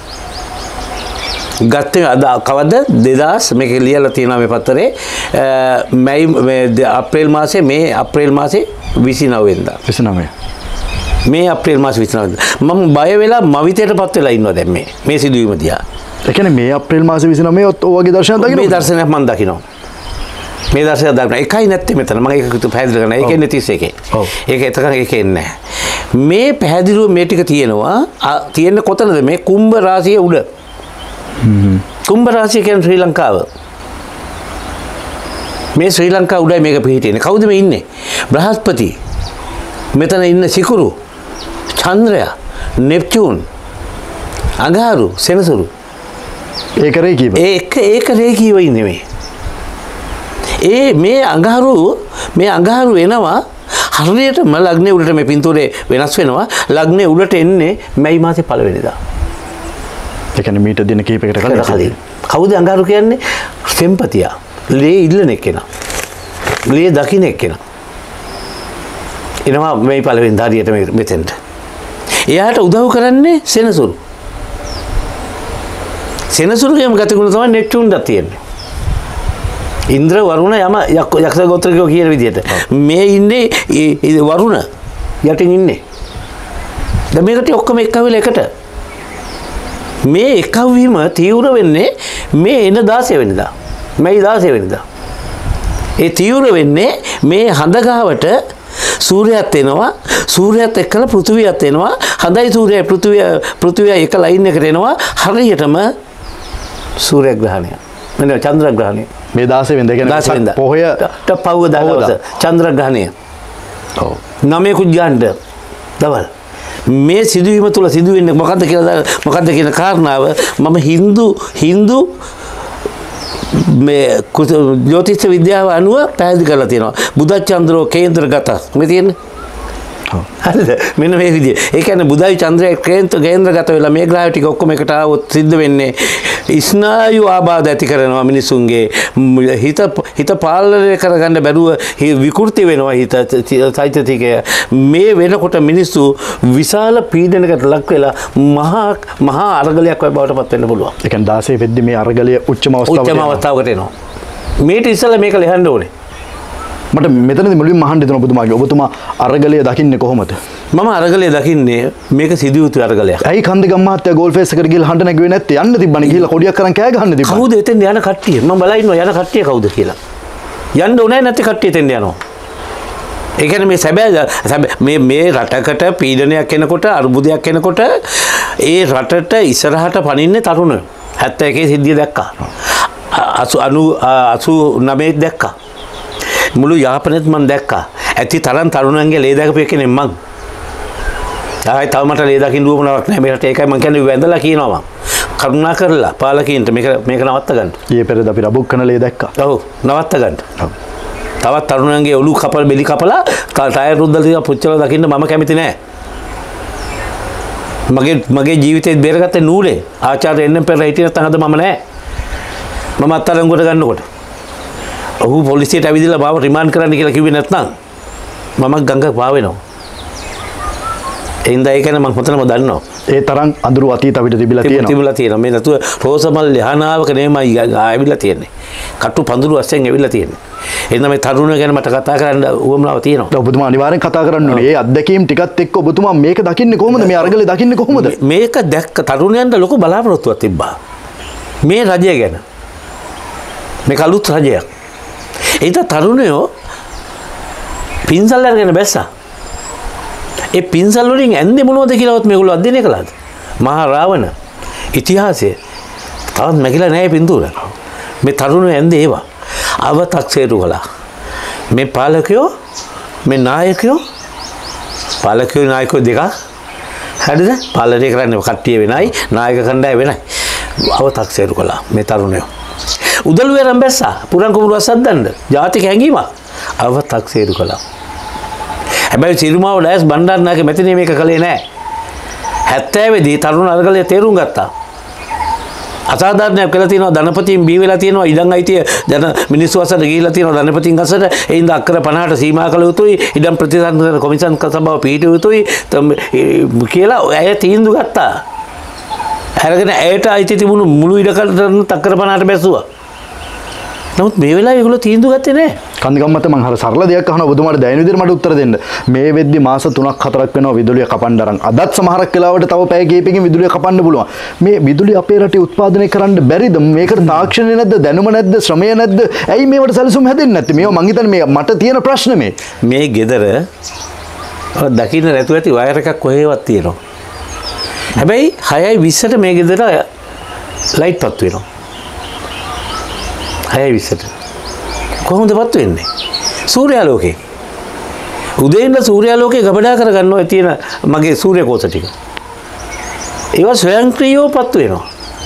ගත්තේ අද කවද්ද දෙදාස් මේක ලියලා තියෙනවා මේ පත්තරේ මැයි මේ අප්‍රේල් මාසේ මේ අප්‍රේල් මාසේ විසිනව වෙනිදා විසිනව මේ අප්‍රේල් මාසේ විසිනව වෙනිදා මම බය වෙලා මවිතයටපත් වෙලා ඉන්නවා දැන් මේ මේ සිදුවීම දිහා. ඒ කියන්නේ මේ අප්‍රේල් මාසේ විසිනව මේ ඔයගේ දර්ශනයක් දකින්න මේ දර්ශනයක් මම දකින්නවා. මේ දර්ශනයක් දකින්න එකයි නැත්තේ මෙතන මම ඒක පැහැදිලි කරනවා. ඒක ඉන්නේ තිස් එකේ. ඔව්. ඒක එතකන් ඒකේ නැහැ. මේ පැහැදිලිව මේ ටික තියෙනවා. තියෙන්නේ කොතනද මේ කුම්භ රාශිය උඩ. කුම්භ රාශිය කියන්නේ ශ්‍රී ලංකාව. මේ ශ්‍රී ලංකාව උඩයි මේක පිහිටින්නේ. කවුද මේ ඉන්නේ? බ්‍රහස්පති. මෙතන ඉන්න සිකුරු, චන්ද්‍රයා, නෙප්චූන්, අඟහරු, සෙනසුරු. ඒක රේඛීව. ඒක ඒක රේඛීව ඉන්නේ මේ. ඒ මේ අඟහරු මේ අඟහරු එනවා හරියටම ලග්නේ උඩට මේ පින්තූරේ වෙනස් වෙනවා. ලග්නේ උඩට එන්නේ මැයි මාසේ පළවෙනිදා. ඒ කියන්නේ මීට දින කිහිපයකට කලින්. කවුද අඟහරු කියන්නේ? සෙම්පතියා. ලේ ඉල්ලන එක්කෙනා. ලේ දකින්න එක්කෙනා. එනවා මේ පළවෙනිදා හරියට මෙතෙන්ට. එයාට උදව් කරන්නේ සෙනසුරු. සෙනසුරුගේම ගතිගුණ තමයි නෙප්ටියුන්ට තියෙන්නේ. ඉන්ද්‍ර වරුණ යම යක්ෂ ගෝත්‍රිකයෝ කියන විදිහට මේ ඉන්නේ වරුණ යටින් ඉන්නේ. දැන් මේකට ඔක්කොම එක්කවිල එකට. මේ එක්කවීම තීව්‍ර වෙන්නේ මේ එන දාසය වෙනිදා. මේ දාසය වෙනිදා. ඒ තීව්‍ර වෙන්නේ මේ හඳ ගාවට සූර්යයත් එනවා. සූර්යයත් එක්කලා පෘථිවියත් එනවා. හඳයි සූර්යයි පෘථිවිය පෘථිවිය එක ලයින් එකට එනවා. හරියටම සූර්යග්‍රහණය. මෙන්න චන්ද්‍රග්‍රහණය. මේ දාසය වෙනිදා කියන්නේ පොහොයට පව්ව දවස චන්ද්‍රග්‍රහණය. ඔව්. නවයකුත් ගන්න දවල්. මේ සිදුවීම තුළ සිදුවෙන්නේ මොකද්ද කියලා මොකද්ද කියන කාරණාව මම හින්දු හින්දු මේ ජ්‍යොතිෂ විද්‍යාව අනුව පැහැදිලි කරලා තියෙනවා. බුධචන්ද්‍රෝ කේන්ද්‍රගත මේ තියෙන්නේ. හරිද? මෙන්න මේ විදිය. ඒ කියන්නේ බුධයි චන්ද්‍රය කේන්ද්‍ර කේන්ද්‍රගත වෙලා මේ ග්‍රහ ටික ඔක්කොම එකට ආවොත් සිද්ධ වෙන්නේ ස්නායු ආබාධ ඇති කරනවා මිනිසුන්ගේ හිත හිත පාලනය කරගන්න බැරුව විකෘති වෙනවා හිත චෛතසිකය. මේ වෙනකොට මිනිස්සු විශාල පීඩනයකට ලක් වෙලා මහා මහා අරගලයක් වගේ බවට පත් වෙන්න පුළුවන්. ඒ කියන්නේ දාසය වෙද්දි මේ අරගලය උච්චම අවස්ථාවට උච්චම අවස්ථාවකට එනවා. මේට ඉස්සෙල්ලා මේක ලියන්න ඕනේ. මට මෙතනදී මුලින්ම අහන්න දෙනවා ඔබතුමාගේ ඔබතුමා අරගලය දකින්නේ කොහොමද? මම අරගලය දකින්නේ මේක සිදුවුතු අරගලයක්. ඇයි කන්දගම් මහත්තයා ගෝල් ෆේස් එකට ගිහලා හඬ නැගුවේ නැත්තේ? යන්න තිබ්බනේ ගිහලා කොඩියක් කරන් කෑ ගහන්න තිබ්බා. කවුද එතෙන් යන කට්ටිය? මම බලා ඉන්නවා යන කට්ටිය කවුද කියලා. යන්න ඕනේ නැත්te කට්ටිය එතෙන් යනවා. ඒ කියන්නේ මේ සැබෑ මේ මේ රටකට පීඩනයක් එනකොට අර්බුදයක් එනකොට ඒ රටට ඉස්සරහට පනින්නේ තරුණයෝ. හැත්තෑ එකේ සිද්ධිය දැක්කා. අසූ නවය දැක්කා. මුළු යාපනයේත් මම දැක්කා. ඇති තරම් තරුණයන්ගේ ලේ දැකපු කෙනෙක් මං. ආයි තව මට ලේ දකින්න උවමනාවක් නැහැ. මේකට ඒකයි මම කියන්නේ වැඳලා කියනවා මම. කරුණා කරලා පාලකීන්ට මේක මේක නවත්ත ගන්න. ඊයේ පෙරේද අපි රබුක් කරන ලේ දැක්කා. ඔව් නවත්ත ගන්න. ඔව්. තවත් තරුණයන්ගේ ඔලු කපල බෙලි කපලා ටයර් රුද්දලා තියලා පුච්චලා දකින්න මම කැමති නැහැ. මගේ මගේ ජීවිතේ බේරගත්තේ නූලේ. ආචාර්ය එන් එම් පෙරේරා හිටිය නැත්නම් අද මම නැහැ. මම අත්අඩංගුවට ගන්නකොට. ඔහු පොලිසියට ඇවිදලා මාව රිමාන්ඩ් කරන්න කියලා කිව්වේ නැත්නම් මම ගඟ පාවෙනවා. එින්ද ඒක නේ මම හොතනම දන්නවා. ඒ තරම් අඳුරු අතීත අපිට තිබිලා තියෙනවා. තිබිලා තියෙනවා. මේ නැතුව රෝසමල් යහනාවක නෙමෙයි ආවිලා තියෙන්නේ. කටු පඳුරු අස්සෙන් ඇවිල්ලා තියෙන්නේ. එහෙනම් මේ තරුණයෝ ගැන මට කතා කරන්න උවමනාව තියෙනවා. ඔබතුමා අනිවාර්යෙන් කතා කරන්න ඕනේ. ඒ අත්දැකීම් ටිකත් එක්ක ඔබතුමා මේක දකින්නේ කොහොමද? මේ අරගලේ දකින්නේ කොහොමද? මේක දැක්ක තරුණයන්ට ලොකු බලාපොරොත්තුවක් තිබ්බා. මේ රජය ගැන. මේක අලුත් රජයක්. ඒක තරුණයෝ පින්සල් අරගෙන බැස්සා. ඒ පින්සල් වලින් ඇන්නේ මොනවද කියලාවත් මේගොල්ලෝ අධ්‍යයනය කළාද? මහා රාවණ ඉතිහාසය තාම නැගිලා නැහැ පින්තූර. මේ තරුණයෝ ඇන්නේ ඒවා. අවතක්සේරු කළා. මේ පාලකයෝ මේ නායකයෝ පාලකයෝ නායකයෝ දෙක හරිද? පාලනය කරන්නේ කට්ටිය වෙනයි නායක කණ්ඩායම වෙනයි. අවතක්සේරු කළා මේ තරුණයෝ. උදළුවේ අරන් බැස්සා පුරන් කුඹුර අසද්දන්න ජාතික හැංගීමක් අවතක්සේරු කළා. හැබැයි සිරිමාව ඩයස් බණ්ඩාරනායක මෙතන මේක කළේ නැහැ. හැත්තෑ දී තරුණ අරගලය තේරුම් ගත්තා. අසාධාරණයක් කළා තියෙනවා. ධනපතින් බී වෙලා තියෙනවා. ඉඩම් අයිතිය ජන මිනිස්සු අසට ගිහිලා තියෙනවා. ධනපතින් අසට ඒ ඉඳ අක්කර පනහට සීමා කළ යුතුයි. ඉඩම් ප්‍රතිසංස්කරණ කොමිසම් සභාව පිහිටිය යුතුයි කියලා ඇය තීන්දුව ගත්තා. අරගෙන ඇයට අයිති තිබුණු මුළු ඉඩකඩ අක්කර පනහට බැස්සුවා. නමුත් මේ වෙලාවේ ඒගොල්ලෝ තීන්දුව ගත්තේ නැහැ. කන්දිගම්මත මං හර සරල දෙයක් අහනවා ඔබතුමාට දැනෙන විදිහට මට උත්තර දෙන්න. මේ වෙද්දි මාස තුනක් හතරක් වෙනවා විදුලිය කපන්න අරන්. අදත් සමහරක් වෙලාවට තව පැය කීපකින් විදුලිය කපන්න පුළුවන්. මේ විදුලිය අපේ රටේ උත්පාදනය කරන්න බැරිද? මේකට තාක්ෂණය නැද්ද? දැනුම නැද්ද? ශ්‍රමය නැද්ද? ඇයි මේවට සැලසුම් හැදෙන්නේ නැත්තේ? මේවා මං හිතන්නේ මේ මට තියෙන ප්‍රශ්න මේ. මේ ගෙදර දකින්න නැතුව ඇති වයර් එකක් කොහෙවත් තියෙනවා. හැබැයි හයයි විස්සට මේ ගෙදර ලයිට් පත් වෙනවා. හයයි විස්සට. කොහොමද පත් වෙන්නේ? සූර්යාලෝකේ. උදේ ඉඳලා සූර්යාලෝකේ ගබඩා කරගන්නවා තියෙන මගේ සූර්යකෝෂ ටික. ඒවා ස්වයංක්‍රීයව පත් වෙනවා.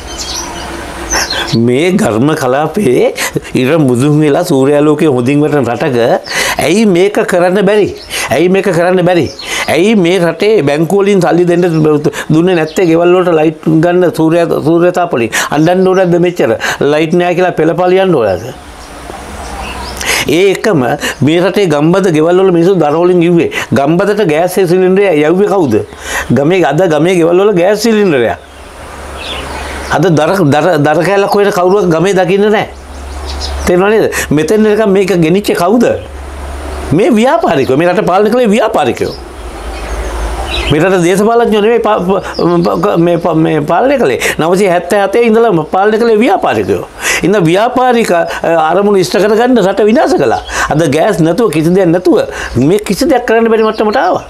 මේ ඝර්ම කලාපයේ ඉර මුදුන් වෙලා සූර්යාලෝකයේ හොඳින් වටන රටක ඇයි මේක කරන්න බැරි? ඇයි මේක කරන්න බැරි? ඇයි මේ රටේ බැංකුව වලින් සල්ලි දෙන්න දුන්නේ නැත්තේ? ගෙවල් වලට ලයිට් ගන්න සූර්ය සූර්ය තාපලි අඬන්න ඕනද මෙච්චර? ලයිට් නෑ කියලා පෙළපාලියන්න ඕනද? ඒ එකම මේ රටේ ගම්බද ගෙවල් වල මිනිස්සු දර වලින් ඉව්වේ. ගම්බදට ගෑස් සිලින්ඩරය යව්වේ කවුද? ගමේ අද ගමේ ගෙවල් වල ගෑස් සිලින්ඩරයක්. අද දර දර දර කැලක් හොයන කවුරුවත් ගමේ දකින්නේ නැහැ. තේරුණා නේද? මෙතෙන් එක මේක ගෙනිච්චේ කවුද? මේ ව්‍යාපාරිකයෝ. මේ රට පාලනය කළේ ව්‍යාපාරිකයෝ. මේ රට දේශපාලඥයෝ නෙමෙයි මේ මේ පාලනය කළේ. නවසිය හැත්තෑ හතේ ඉඳලා පාලනය කළේ ව්‍යාපාරිකයෝ. ඉන්න ව්‍යාපාරික අරමුණු ඉෂ්ට කරගන්න රට විනාශ කළා. අද ගෑස් නැතුව කිසි දෙයක් නැතුව මේ කිසි දෙයක් කරන්න බැරි මට්ටමට ආවා.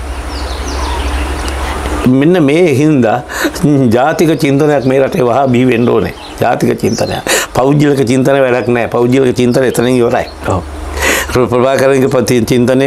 මෙන්න මේ හින්දා ජාතික චින්තනයක් මේ රටේ වහා බිහි වෙන්න ඕනේ. ජාතික චින්තනයක්. පෞද්ගලික චින්තන වැඩක් නැහැ. පෞද්ගලික චින්තන එතනින් ඉවරයි. ඔව්. ප්‍රභාකරන්ගේ චින්තනය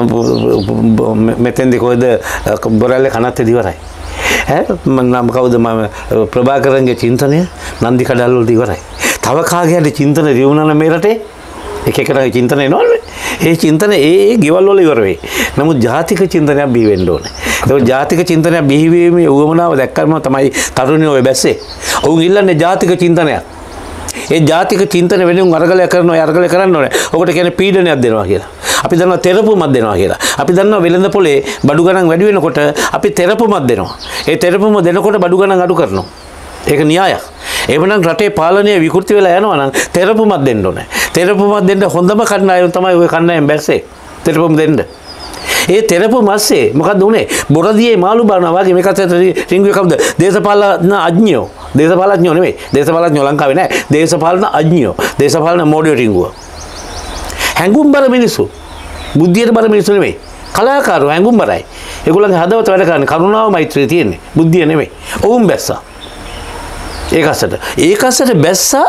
මෙතෙන්දී කොහෙද බොරැල්ලේ කනත්තේදී ඉවරයි. ඈ මම කවුද මම ප්‍රභාකරන්ගේ චින්තනය නන්දි කඩල් වලට ඉවරයි. තව කාගේ හරි චින්තන දියුණන මේ රටේ එක එකටගේ චින්තන එනවනේ. ඒ චින්තන ඒ ඒ ගෙවල් වල ඉවර වෙයි. නමුත් ජාතික චින්තනයක් බිහි වෙන්න ඕනේ. ඒක ජාතික චින්තනයක් බිහි වීමේ උවමනාව දැක්කම තමයි තරුණයෝ ඔය බැස්සේ. ඔවුන් ඉල්ලන්නේ ජාතික චින්තනයක්. ඒ ජාතික චින්තන වෙනුවෙන් අරගලය කරනවා, ඒ අරගලය කරන්න ඕනේ. ඔකට කියන්නේ පීඩනයක් දෙනවා කියලා. අපි දන්නවා තෙරපුමක් දෙනවා කියලා. අපි දන්නවා වෙළඳ පොලේ බඩු ගණන් වැඩි වෙනකොට අපි තෙරපුමක් දෙනවා. ඒ තෙරපුම දෙනකොට බඩු ගණන් අඩු කරනවා. ඒක න්‍යායක්. එහෙමනම් රටේ පාලනය විකෘති වෙලා යනවා නම් තෙරපුමක් දෙන්න ඕනේ. තෙරපුමක් දෙන්න හොඳම කණ්ඩායම තමයි ওই කණ්ඩායම බැස්සේ. තෙරපුම දෙන්න. ඒ තෙරපුම ඇස්සේ මොකද්ද උනේ? බොරදියේ මාළු බානවා වගේ මේකත් රින්ගුවේ කවුද? දේශපාලන අඥයෝ. දේශපාලඥයෝ නෙමෙයි. දේශපාලඥයෝ ලංකාවේ නැහැ. දේශපාලන අඥයෝ. දේශපාලන මොඩියෝ රින්ගුව. හැංගුම්බර මිනිස්සු. බුද්ධියට බර මිනිස්සු නෙමෙයි. කලාකාරෝ හැංගුම්බරයි. ඒගොල්ලන්ගේ හදවත වැඩ කරන්නේ කරුණාව මෛත්‍රිය තියෙන්නේ. බුද්ධිය නෙමෙයි. ඔවුන් බැස්සා. ඒකසට ඒකසට බැස්සා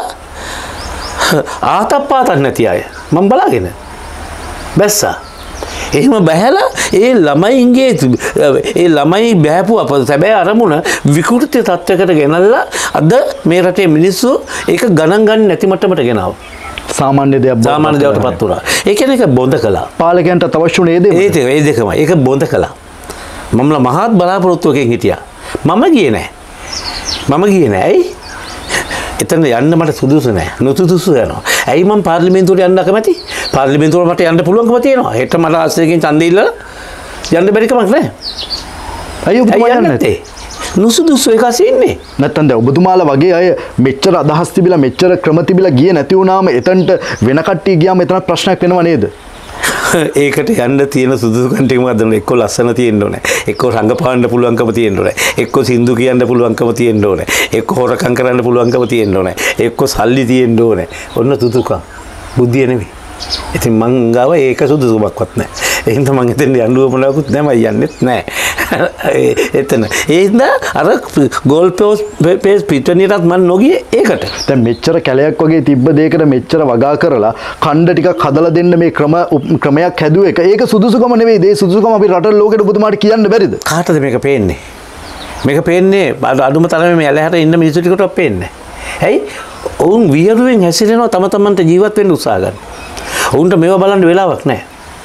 ආතප්පාතක් නැති අය මම බලාගෙන බැස්සා. එහෙම බැහැලා ඒ ළමයින්ගේ ඒ ළමයි බෑපු අප සැබෑ අරමුණ විකෘති තත්ත්වයකට ගෙනල්ලා අද මේ රටේ මිනිස්සු ඒක ගණන් ගන්න නැති මට්ටමට ගෙනාවා. සාමාන්‍ය දෙයක් සාමාන්‍ය දෙයකට පත් වුණා. ඒ කියන්නේ ඒක බොඳ කළා. පාලකයන්ට අවශ්‍ය උනේ ඒ දේ. ඒ දෙකමයි. ඒක බොඳ කළා. මම මහත් බලාපොරොත්තුවකින් හිටියා. මම ගියේ නැහැ. මම ගියේ නෑ. ඇයි? එතන යන්න මට සුදුසු නෑ. නොසුදුසු යනවා. ඇයි මම පාර්ලිමේන්තුවට යන්න කැමති? පාර්ලිමේන්තුවට මට යන්න පුළුවන්කම තියෙනවා. හෙට මට ආශ්‍රයකින් ඡන්දය ඉල්ලලා යන්න බැරි කමක් නෑ. ඇයි ඔබතුමා යන්නේ නැත්තේ? නොසුදුසු එක ඉන්නේ. නැත්තම් දැන් ඔබතුමාලා වගේ අය මෙච්චර අදහස් තිබිලා මෙච්චර ක්‍රම තිබිලා ගියේ නැති වුණාම එතනට වෙන කට්ටිය ගියාම එතන ප්‍රශ්නයක් වෙනව නේද? ඒකට යන්න තියෙන සුදුසුකම් ටික මොකද්ද? එක්ක ලස්සන තියෙන්න ඕනේ. එක්ක රංගපාන්න පුළුවන්කම තියෙන්න ඕනේ. එක්ක සින්දු කියන්න පුළුවන්කම තියෙන්න ඕනේ. එක්ක හොරකම් කරන්න පුළුවන්කම තියෙන්න ඕනේ. එක්ක සල්ලි තියෙන්න ඕනේ. ඔන්න සුදුසුකම්. බුද්ධිය නෙමෙයි. ඉතින් මං ගාව ඒක සුදුසුකමක්වත් නැහැ. ඒ හින්දා මං එතෙන් යන්න උවමනාවකුත් නැහැ. මම යන්නෙත් නැහැ. එතන. ඒ හින්දා අර ගෝල් පෝස් පේස් පිටණියටත් මං නොගියේ ඒකට. දැන් මෙච්චර කැලයක් වගේ තිබ්බ දෙයකට මෙච්චර වගා කරලා ඛණ්ඩ ටිකක් හදලා දෙන්න මේ ක්‍රම ක්‍රමයක් හැදුව එක. ඒක සුදුසුකම නෙවෙයි. ඒ සුදුසුකම අපි රටේ ලෝකෙට ඔබතුමාට කියන්න බැරිද? කාටද මේක පේන්නේ? මේක පේන්නේ අඩුම තරමේ මේ ඇලහැර ඉන්න මිනිස්සු ටිකටවත් පේන්නේ නැහැ. ඇයි? ඔවුන් වියරුවෙන් හැසිරෙනවා තම තමන්ට ජීවත් වෙන්න උත්සාහ කරනවා. ඔවුන්ට මේව බලන්න වෙලාවක් නැහැ.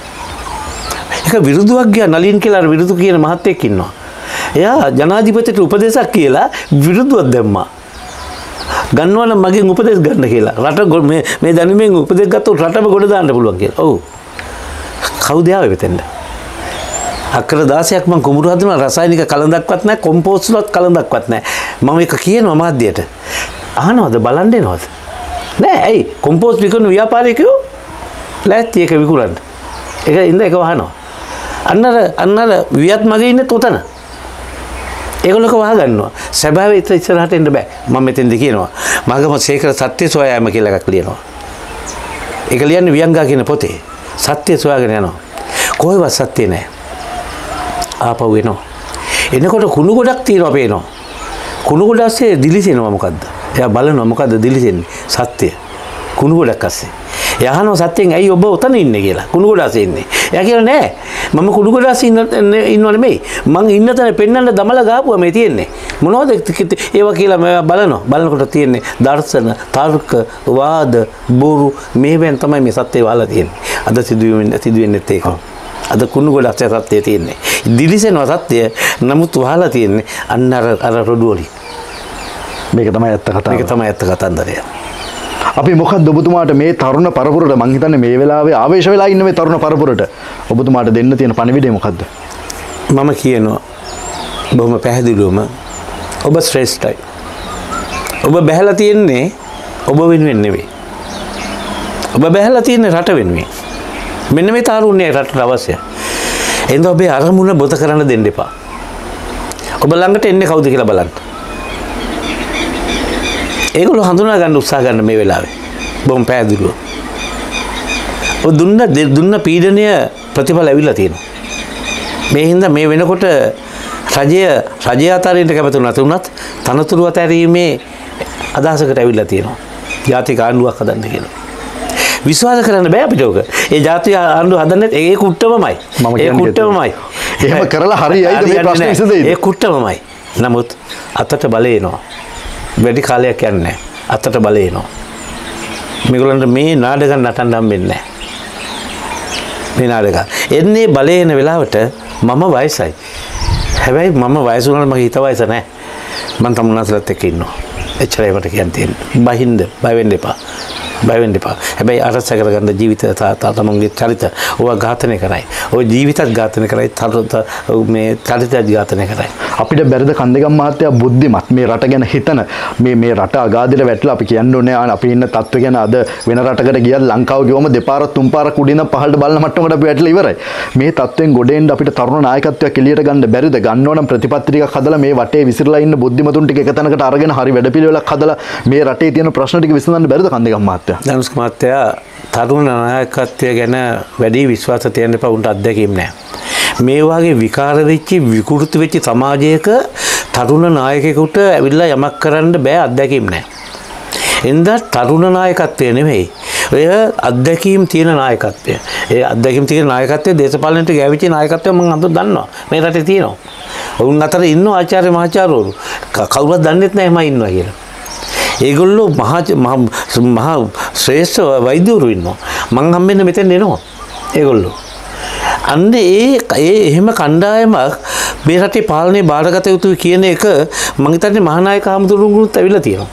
ඒක විරුදුවක් ගියා නලින් කියලා අර විරුදු කියන මහත්තයෙක් ඉන්නවා. එයා ජනාධිපතිට උපදේශක් කියලා විරුදුවක් දැම්මා. ගන්නවනම් මගෙන් උපදේශ ගන්න කියලා. රට මේ මේ දැනුමෙන් උපදේශ ගත්තොත් රටම ගොඩ දාන්න පුළුවන් කියලා. ඔව්. කවුද ආවේ මෙතෙන්ද? අක්කර දාසයක් මම කුඹුරු හදනවා රසායනික කලඳක්වත් නැහැ කොම්පෝස්ට් වලත් කලඳක්වත් නැහැ. මම ඒක කියනවා මාධ්‍යයට. අහනවද බලන් දෙනවද? නෑ ඇයි කොම්පෝස්ට් විකුණන ව්‍යාපාරිකයෝ ලෑස්ති එක විකුණන්න. ඒක ඉඳ එක වහනවා. අන්නර අන්නර වියත් මගේ ඉන්නේ තොතන. ඒගොල්ලෝක වහ ගන්නවා. සැබෑව ඉත ඉස්සරහට එන්න බෑ. මම මෙතෙන්ද කියනවා. මගම සේකර සත්‍ය සොයාම කියලා එකක් ලියනවා. ඒක ලියන්නේ වියංගා කියන පොතේ. සත්‍ය සොයාගෙන යනවා. කොහෙවත් සත්‍ය නෑ. ආපහු එනවා. එනකොට කුණු ගොඩක් තියෙනවා පේනවා. කුණු ගොඩ ඇස්සේ දිලිසෙනවා මොකද්ද? එයා බලනවා මොකද්ද දිලිසෙන්නේ? සත්‍ය. කුණු ගොඩක් ඇස්සේ. එයා අහනවා සත්‍යෙන් ඇයි ඔබ උතන ඉන්නේ කියලා. කුණු ගොඩ ඇස්සේ ඉන්නේ. එයා කියනවා නෑ. මම කුණු ගොඩ ඇස්සේ ඉන්නව නෙමෙයි. මං ඉන්න තැන පෙන්නන්න දමලා ගාපුවා මේ තියෙන්නේ. මොනවද ඒවා කියලා මම බලනවා. බලනකොට තියෙන්නේ දර්ශන, තර්ක, වාද, බොරු මේවෙන් තමයි මේ සත්‍ය වහලා තියෙන්නේ. අද සිදුවෙන්නේ සිදුවෙන්නේත් ඒක. අද කුණු ගොඩ ඇස්සේ සත්‍ය තියෙන්නේ. දිලිසෙනවා සත්‍ය. නමුත් වහලා තියෙන්නේ අන්න අර අර රොඩු වලින්. මේක තමයි ඇත්ත කතාව. මේක තමයි ඇත්ත කතන්දරය. අපි මොකක්ද ඔබතුමාට මේ තරුණ පරපුරට මං හිතන්නේ මේ වෙලාවේ ආවේශ වෙලා ඉන්න මේ තරුණ පරපුරට ඔබතුමාට දෙන්න තියෙන පණිවිඩය මොකද්ද? මම කියනවා බොහොම පැහැදිලිවම ඔබ ශ්‍රේෂ්ඨයි. ඔබ බැහැලා තියෙන්නේ ඔබ වෙනුවෙන් නෙවෙයි. ඔබ බැහැලා තියෙන්නේ රට වෙනුවෙන්. මෙන්න මේ තාරුණ්‍යය රටට අවශ්‍යයි. එහෙනම් ඔබේ අරමුණ බොත කරන්න දෙන්න එපා. ඔබ ළඟට එන්නේ කවුද කියලා බලන්න. ඒගොල්ලෝ හඳුනා ගන්න උත්සාහ ගන්න මේ වෙලාවේ. බොහොම පැහැදිලිව. ඔය දුන්න දුන්න පීඩනය ප්‍රතිඵල ඇවිල්ලා තියෙනවා. මේ හින්දා මේ වෙනකොට රජය රජය අතරින්ට කැමති නැතුණත් තනතුරු අතරීමේ අදහසකට ඇවිල්ලා තියෙනවා. ජාතික ආණ්ඩුවක් හදන්න කියලා. විශ්වාස කරන්න බෑ අපිට ඔක. ඒ ජාතික ආණ්ඩුව හදන්නේ ඒ කුට්ටමමයි. ඒ කුට්ටමමයි. එහෙම කරලා හරියයිද මේ ප්‍රශ්නේ විසඳෙයිද? ඒ කුට්ටමමයි. නමුත් අතට බලය එනවා. වැඩි කාලයක් යන්නේ නැහැ. අතට බලය එනවා. මේගොල්ලන්ට මේ නාඩගම් නටන්න හම්බෙන්නේ නැහැ. මේ නාඩගම්. එන්නේ බලය එන වෙලාවට මම වයසයි. හැබැයි මම වයස වුණාට මගේ හිත වයස නැහැ. මම තමුන්නාසලත් එක්ක ඉන්නවා. එච්චරයි මට කියන්න තියෙන්නේ. බහින්ද බය වෙන්න එපා. බය වෙන්න එපා. හැබැයි අරස කරගන්න ජීවිත තමන්ගේ චරිත ඔය ඝාතනය කරයි. ඔය ජීවිතත් ඝාතනය කරයි. මේ චරිතත් ඝාතනය කරයි. අපිට බැරිද කන්දගම් මහත්තයා බුද්ධිමත් මේ රට ගැන හිතන මේ මේ රට අගාධයට වැටලා අපි කියන්න ඕනේ අපි ඉන්න තත්ත්වය ගැන අද වෙන රටකට ගියත් ලංකාව ගියොම දෙපාරක් තුන් පාරක් උඩින් පහළට බලන මට්ටමකට අපි වැටලා ඉවරයි. මේ තත්ත්වෙන් ගොඩ එන්න අපිට තරුණ නායකත්වයක් එළියට ගන්න බැරිද? ගන්න ඕනම් ප්‍රතිපත්ති ටිකක් හදලා මේ වටේ විසිරලා ඉන්න බුද්ධිමතුන් ටික එක තැනකට අරගෙන හරි වැඩපිළිවෙලක් හදලා මේ රටේ තියෙන ප්‍රශ්න ටික විසඳන්න බැරිද කන්දගම් මහත්තයා? ධනුෂ් මහත්තයා තරුණ නායකත්වය ගැන වැඩි විශ්වාස තියන්න එපා. උන්ට අත්දැකීම් නැහැ. මේ වගේ විකාර වෙච්ච විකෘති වෙච්ච සමාජයක තරුණ නායකයෙකුට ඇවිල්ලා යමක් කරන්න බෑ. අත්දැකීම් නැහැ. එඳා තරුණ නායකත්වය නෙමෙයි. ඔය අත්දැකීම් තියෙන නායකත්වය. ඒ අත්දැකීම් තියෙන නායකත්වය දේශපාලනයට ගෑවිච්ච නායකත්වය මම අද දන්නවා. මේ රටේ තියෙනවා. වුන් අතර ඉන්නවා ආචාර්ය මහාචාර්යවරු. කවුරුත් දන්නෙත් නැහැ මම ඉන්නවා කියලා. ඒගොල්ලෝ මහා මහා ශ්‍රේෂ්ඨ වෛද්‍යවරු ඉන්නවා. මං හම්බෙන්න මෙතෙන් එනවා. ඒගොල්ලෝ. අන්න ඒ ඒ එහෙම කණ්ඩායමක් මේ රටේ පාලනය බාරගත යුතුයි කියන එක මං හිතන්නේ මහානායක හමුදුරුවන්ට ඇවිල්ලා තියෙනවා.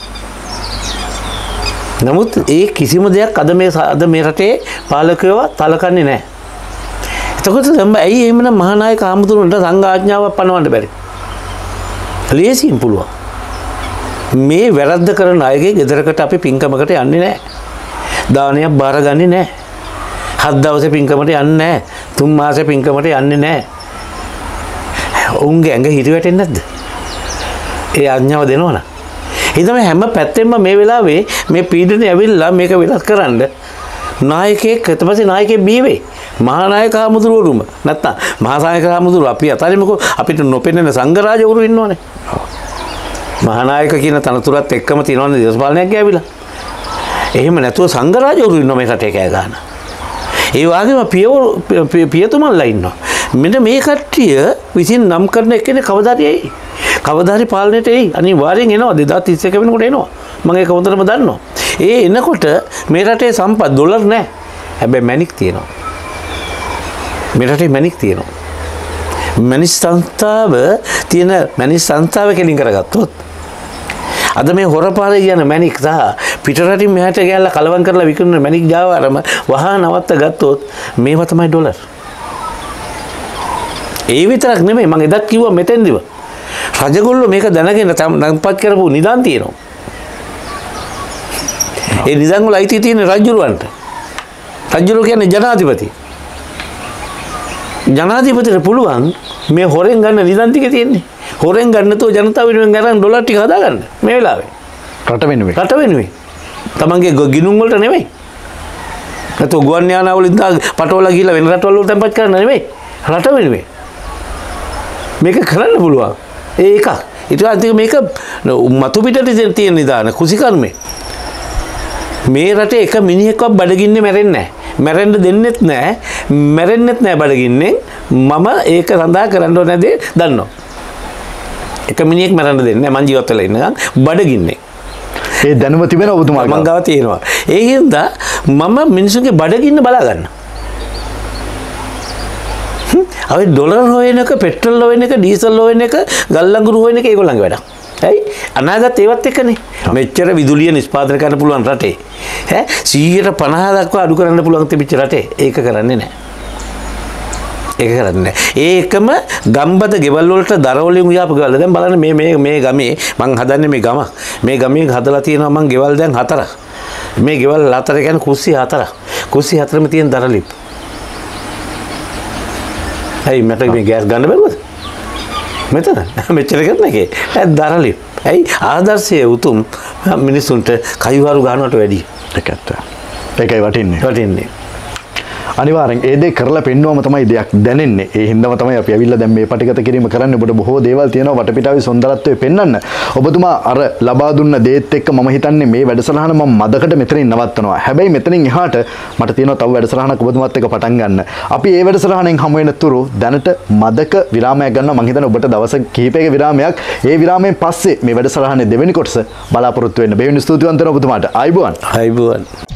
නමුත් ඒ කිසිම දෙයක් අද මේ අද මේ රටේ පාලකයව තලකන්නේ නැහැ. එතකොට තමයි ඇයි එහෙමනම් මහානායක හමුදුරුවන්ට සංඝ ආඥාවක් පනවන්න බැරි? ලේසියෙන් පුළුවන්. මේ වැරද්ද කරන අයගේ ගෙදරකට අපි පින්කමකට යන්නේ නැහැ. දානයක් බාරගන්නේ නැහැ. හත් දවසේ පින්කමට යන්නේ නැහැ. තුන් මාසේ පින්කමට යන්නේ නැහැ. උන්ගේ ඇඟ හිරි වැටෙන්නේ නැද්ද? ඒ ආඥාව දෙනවනම්. ඒ තමයි හැම පැත්තෙම මේ වෙලාවේ මේ පීඩනය ඇවිල්ලා මේක වෙනස් කරන්න නායකයෙක් ඊට පස්සේ නායකයෙක් බිහි වෙයි. මහා නායක හමුදුරුවරුම නැත්තම් මහා නායක හමුදුරුව අපි අතරින්මකෝ අපිට නොපෙනෙන සංඝරාජවරු ඉන්නෝනේ. මහා නායක කියන තනතුරත් එක්කම තියෙනවනේ දේශපාලනයක් ගෑවිලා. එහෙම නැතුව සංඝරාජවරු ඉන්නවා මේ රටේ කෑ ගන්න. ඒ වගේම පියවරු පියතුමන්ලා ඉන්නවා. මෙන්න මේ කට්ටිය විසින් නම් කරන එක්කෙනෙක් කවදාද එයි? කවදා හරි පාලනයට එයි. අනිවාර්යෙන් එනවා. දෙදාස් තිස් එක වෙනකොට එනවා. මම ඒක හොඳටම දන්නවා. ඒ එනකොට මේ රටේ සම්පත් ඩොලර් නැහැ. හැබැයි මැණික් තියෙනවා. මේ රටේ මැණික් තියෙනවා. මැණික් සංස්ථාව තියෙන මැණික් සංස්ථාව කෙලින් කරගත්තොත් අද මේ හොරපාරේ යන මැණික් සහ පිටරටින් මෙහාට ගෑල්ලා කලවම් කරලා විකුණන මැණික් ජාවාරම වහා නවත්ත ගත්තොත් මේවා තමයි ඩොලර්. ඒ විතරක් නෙමෙයි මම එදත් කිව්වා මෙතෙන්දිව. රජගොල්ලෝ මේක දැනගෙන නම්පත් කරපු නිදාන් තියෙනවා. ඒ නිදාන් වල අයිති තියෙන රජුරවන්ට. රජුරෝ කියන්නේ ජනාධිපති. ජනාධිපතිට පුළුවන් මේ හොරෙන් ගන්න නිදාන් ටික තියෙන්නේ. හොරෙන් ගන්න තෝ ජනතාව වෙනුවෙන් ගන්න ඩොලර් ටික හදාගන්න මේ වෙලාවේ. රට වෙනුවෙන්. රට වෙනුවෙන්. තමන්ගේ ගිණුම් වලට නෙමෙයි. නැතෝ ගුවන් යානා වලින් දා පටවලා ගිහලා වෙන රටවල වල තැන්පත් කරන්න නෙමෙයි. රට වෙනුවෙන්. මේක කරන්න පුළුවන්. ඒ එකක්. ඊට පස්සේ මේක මතු පිටට තියෙන නිදාන කුසිකර්මේ. මේ රටේ එක මිනිහෙක්වත් බඩගින්නේ මැරෙන්නේ නැහැ. මැරෙන්න දෙන්නෙත් නැහැ. මැරෙන්නෙත් නැහැ බඩගින්නෙන්. මම ඒක සඳහා කරන්න ඕන දේ දන්නවා. එක මිනිහෙක් මැරෙන්න දෙන්නේ නැහැ. මං ජීවත් වෙලා ඉන්නකම් බඩගින්නේ. ඒ දැනුම තිබෙන ඔබතුමා මං ගාව තියෙනවා. ඒ හින්දා මම මිනිසුන්ගේ බඩගින්න බලා ගන්න. අපි ඩොලර් හොයන එක, පෙට්‍රල් හොයන එක, ඩීසල් හොයන එක, ගල් අඟුරු හොයන එක ඒගොල්ලන්ගේ වැඩක්. ඇයි අනාගත ඒවත් එක්කනේ මෙච්චර විදුලිය නිෂ්පාදනය කරන්න පුළුවන් රටේ ඈ සීයට පනහ දක්වා අඩු කරන්න පුළුවන් තිබිච්ච රටේ ඒක කරන්නේ නැහැ. ඒක කරන්නේ නැහැ. ඒ එකම ගම්බද ගෙවල් වලට දර වලින් උයාපු ගෙවල්. දැන් බලන්න මේ මේ මේ ගමේ මං හදන්නේ මේ ගම. මේ ගමේ හදලා තියෙනවා මං ගෙවල් දැන් හතරක්. මේ ගෙවල් හතර කියන්නේ කුස්සි හතරක්. කුස්සි හතරෙම තියෙන දරලිප්. ඇයි මට මේ ගෑස් ගන්න බැරුවද? මෙතන මෙච්චර කරන එකේ ඇයි දරලිප්. ඇයි ආදර්ශයේ උතුම් මිනිසුන්ට කයිවාරු ගන්නවට වැඩි. ඒක ඇත්ත. ඒකයි වටින්නේ. වටින්නේ. අනිවාර්යෙන් ඒ දේ කරලා පෙන්වුවම තමයි දෙයක් දැනෙන්නේ. ඒ හින්දාම තමයි අපි ඇවිල්ලා දැන් මේ පටිගත කිරීම කරන්නේ. ඔබට බොහෝ දේවල් තියෙනවා වටපිටාවේ සුන්දරත්වය පෙන්වන්න. ඔබතුමා අර ලබා දුන්න දේත් එක්ක මම හිතන්නේ මේ වැඩසටහන මම මදකට මෙතනින් නවත්තනවා. හැබැයි මෙතනින් එහාට මට තියෙනවා තව වැඩසටහනක් ඔබතුමාත් එක්ක පටන් ගන්න. අපි ඒ වැඩසටහනෙන් හමු වෙන තුරු දැනට මදක විරාමයක් ගන්නවා. මම හිතන්නේ ඔබට දවස් කිහිපයක විරාමයක්. ඒ විරාමයෙන් පස්සේ මේ වැඩසටහනේ දෙවෙනි කොටස බලාපොරොත්තු වෙන්න. බෙහෙවින් ස්තුතිවන්ත වෙනවා ඔබතුමාට. ආයිබෝවන්. ආයිබෝවන්.